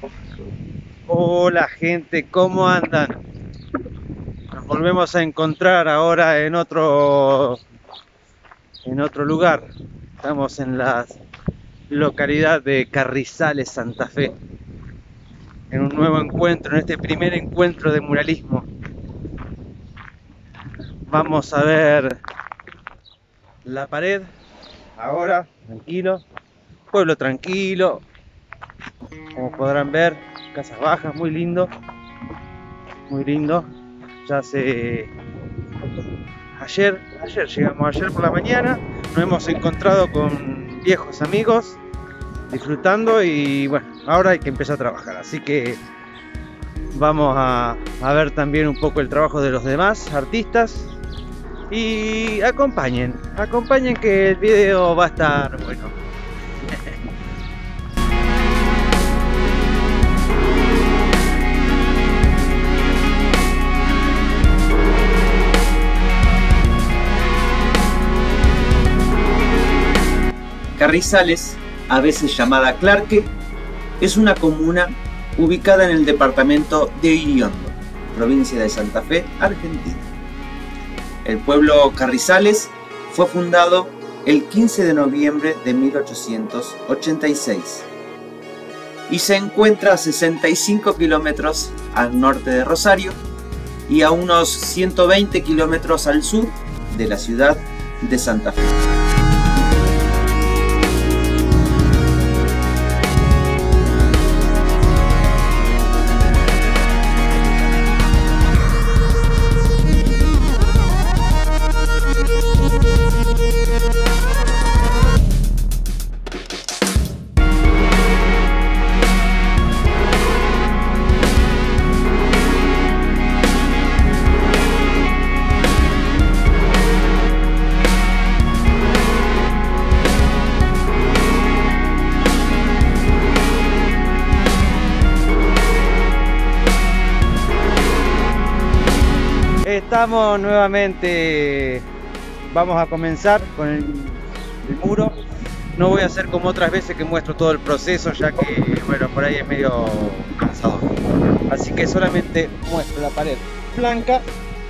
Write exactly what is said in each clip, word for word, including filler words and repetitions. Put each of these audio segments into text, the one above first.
Hola gente, ¿cómo andan? Nos volvemos a encontrar ahora en otro en otro lugar. Estamos en la localidad de Carrizales, Santa Fe, en un nuevo encuentro, en este primer encuentro de muralismo. Vamos a ver la pared ahora, tranquilo, pueblo tranquilo, como podrán ver, casas bajas, muy lindo, muy lindo. Ya se ayer, ayer llegamos, ayer por la mañana, nos hemos encontrado con viejos amigos, disfrutando, y bueno, ahora hay que empezar a trabajar, así que vamos a, a ver también un poco el trabajo de los demás artistas y acompañen, acompañen que el video va a estar bueno. Carrizales, a veces llamada Clarque, es una comuna ubicada en el departamento de Iriondo, provincia de Santa Fe, Argentina. El pueblo Carrizales fue fundado el quince de noviembre de mil ochocientos ochenta y seis y se encuentra a sesenta y cinco kilómetros al norte de Rosario y a unos ciento veinte kilómetros al sur de la ciudad de Santa Fe. Estamos nuevamente, vamos a comenzar con el, el muro. No voy a hacer como otras veces que muestro todo el proceso, ya que bueno, por ahí es medio cansador. Así que solamente muestro la pared blanca,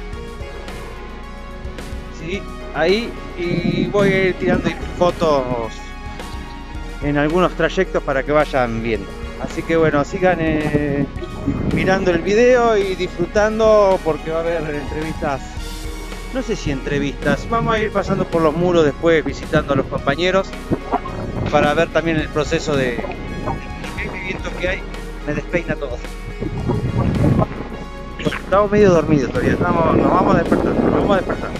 ¿sí? Ahí, y voy a ir tirando fotos en algunos trayectos para que vayan viendo. Así que bueno, sigan eh, mirando el video y disfrutando, porque va a haber entrevistas, no sé si entrevistas, vamos a ir pasando por los muros después, visitando a los compañeros para ver también el proceso de el viento que hay, me despeina todo. Estamos medio dormidos todavía, estamos, nos vamos despertando, nos vamos despertando.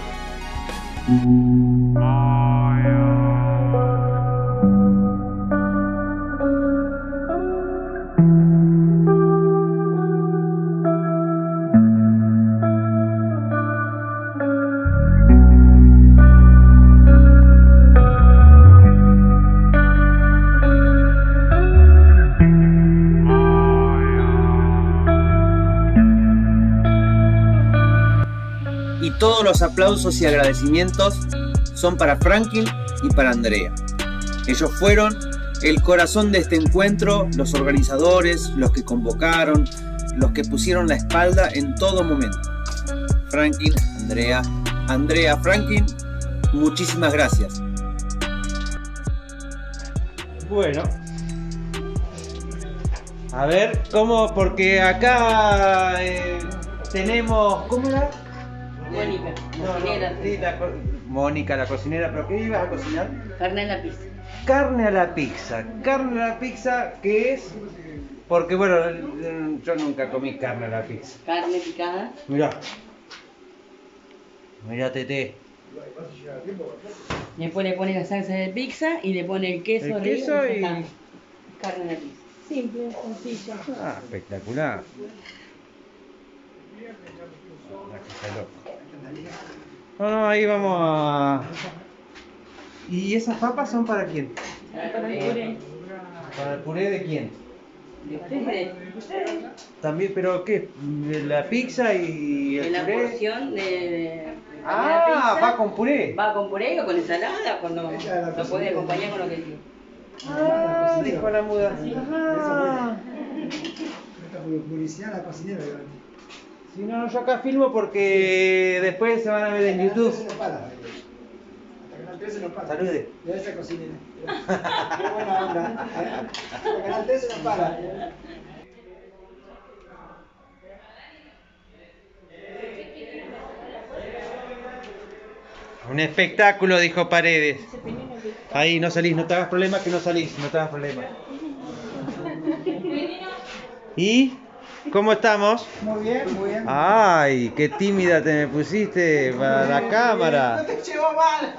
Y todos los aplausos y agradecimientos son para Franklin y para Andrea. Ellos fueron el corazón de este encuentro, los organizadores, los que convocaron, los que pusieron la espalda en todo momento. Franklin, Andrea, Andrea, Franklin, muchísimas gracias. Bueno, a ver, ¿cómo? Porque acá eh, tenemos, ¿cómo era? Mónica, No, cocinera. no, sí, la co- Mónica, la cocinera, ¿pero qué ibas a cocinar? Carne en la pizza. Carne a la pizza. Carne a la pizza, ¿qué es? Porque bueno, yo nunca comí carne a la pizza. Carne picada. Mirá. Mirá, Tete. Después le pone la salsa de pizza y le pone el queso. El arriba queso ya y- está. Carne en la pizza. Simple, sencilla. Ah, espectacular. La cosa loca. No, no, ahí vamos a... ¿Y esas papas son para quién? Para el puré. ¿Para el puré de quién? ¿De ustedes? También, pero ¿qué? ¿La pizza y el En la puré? porción de, de Ah, la pizza, va con puré. Va con puré o con ensalada, cuando lo puede acompañar con lo que quiera. Ah, dijo la muda. Ah, Publicidad a la cocinera. Si no, yo acá filmo porque después se van a ver en YouTube. No para. Hasta Canal trece no para. Salude. De esa cocinera. Qué buena onda. Hasta Canal trece no para. Un espectáculo, dijo Paredes. Ahí, no salís, no te hagas problema que no salís, no te hagas problema. ¿Y? ¿Cómo estamos? Muy bien, muy bien. Ay, qué tímida te me pusiste para la cámara. No te llevo mal.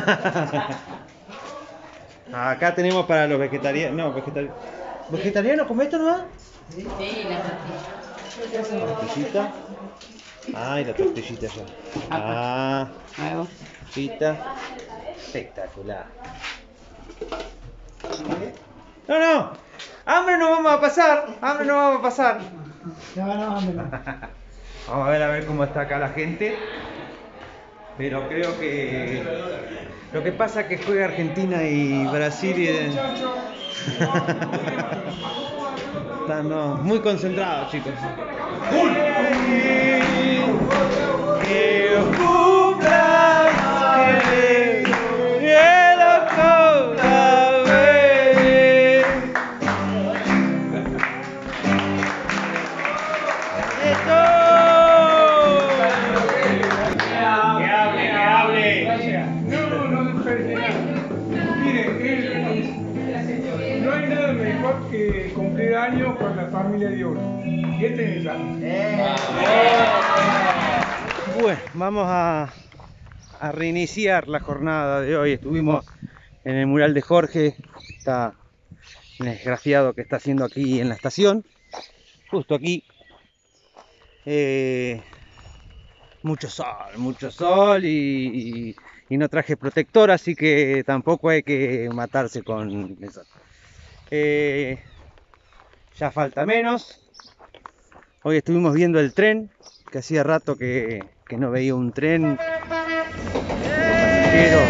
Acá tenemos para los vegetarianos. No, vegetarianos. ¿Vegetarianos como esto nomás? Sí, la tortilla. Tortillita. Ay, la tortillita ya. Ah, Nuevo. tortillita. Espectacular. No, no. Hambre no vamos a pasar. Hambre no vamos a pasar. No, no, hombre, no. Vamos a ver a ver cómo está acá la gente. Pero creo que lo que pasa es que juega Argentina y Brasil y están no, muy concentrados, chicos. Que os cumpla, que lo cobra ver. ¡Esto! No, no me parece nada. Miren, es- no hay nada mejor que cumplir años con la familia de uno. Y este es el año. Bueno, vamos a, a reiniciar la jornada de hoy. Estuvimos en el mural de Jorge, está el esgrafiado que está haciendo aquí en la estación, justo aquí. Eh, mucho sol, mucho sol y, y, y no traje protector, así que tampoco hay que matarse con eso. Eh, ya falta menos. Hoy estuvimos viendo el tren, que hacía rato que, que no veía un tren de pasajero.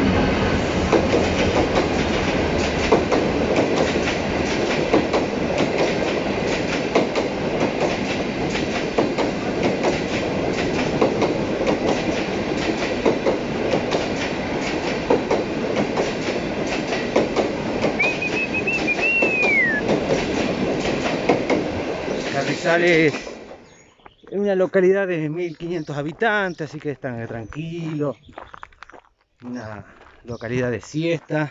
Carrizales es una localidad de mil quinientos habitantes, así que están tranquilos. Una localidad de siesta.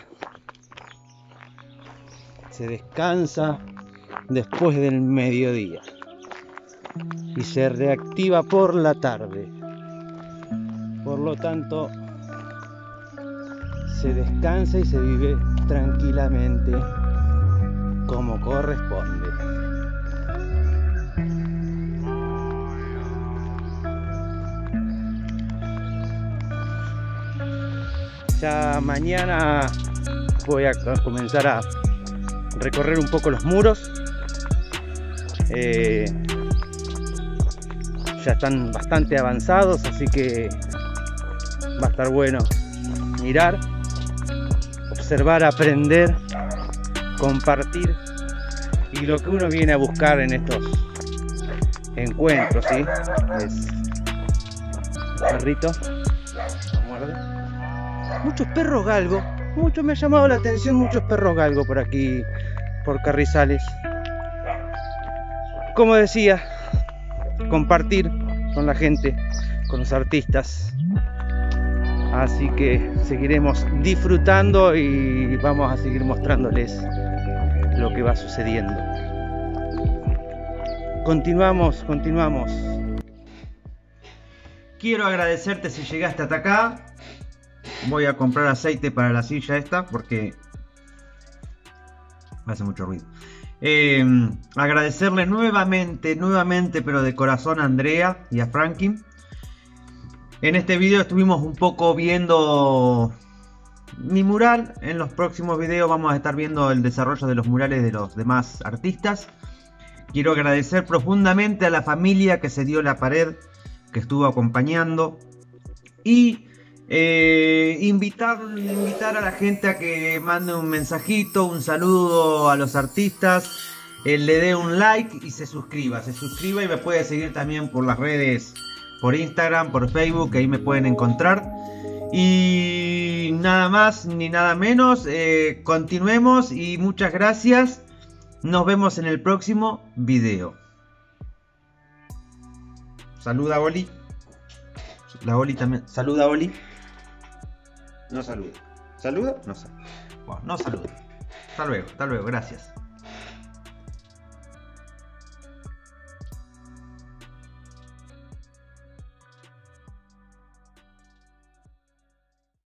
Se descansa después del mediodía y se reactiva por la tarde. Por lo tanto, se descansa y se vive tranquilamente como corresponde. Ya mañana voy a comenzar a recorrer un poco los muros. Eh, ya están bastante avanzados, así que va a estar bueno mirar, observar, aprender, compartir y lo que uno viene a buscar en estos encuentros, ¿sí? Es perrito, muerde. Muchos perros galgo, mucho me ha llamado la atención, muchos perros galgo por aquí, por Carrizales. Como decía, compartir con la gente, con los artistas. Así que seguiremos disfrutando y vamos a seguir mostrándoles lo que va sucediendo. Continuamos, continuamos. Quiero agradecerte si llegaste hasta acá. Voy a comprar aceite para la silla esta porque hace mucho ruido. Eh, agradecerle nuevamente, nuevamente, pero de corazón a Andrea y a Franklin. En este video estuvimos un poco viendo mi mural. En los próximos videos vamos a estar viendo el desarrollo de los murales de los demás artistas. Quiero agradecer profundamente a la familia que se dio la pared, que estuvo acompañando. Y eh, invitar, invitar a la gente a que mande un mensajito, un saludo a los artistas. eh, le dé un like y se suscriba. Se suscriba y me puede seguir también por las redes, por Instagram, por Facebook, que ahí me pueden encontrar. Y nada más ni nada menos, eh, continuemos y muchas gracias. Nos vemos en el próximo video. Saluda Oli. La Oli también. Saluda Oli. No saluda. ¿Saluda? No saluda. Bueno, no saluda. Hasta luego, hasta luego, gracias.